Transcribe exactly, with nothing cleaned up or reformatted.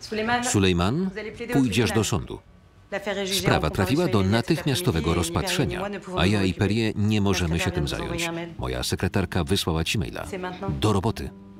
Sulejman, pójdziesz do sądu. Sprawa trafiła do natychmiastowego rozpatrzenia, a ja i Perrier nie możemy się tym zająć. Moja sekretarka wysłała ci maila. Do roboty.